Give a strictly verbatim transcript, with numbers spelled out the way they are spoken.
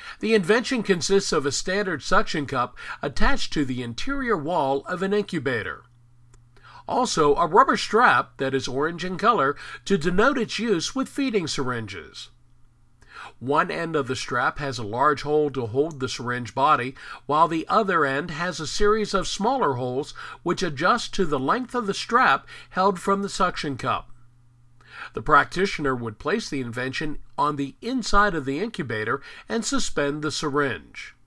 The invention consists of a standard suction cup attached to the interior wall of an incubator. Also, a rubber strap that is orange in color to denote its use with feeding syringes. One end of the strap has a large hole to hold the syringe body, while the other end has a series of smaller holes which adjust to the length of the strap held from the suction cup. The practitioner would place the invention on the inside of the incubator and suspend the syringe.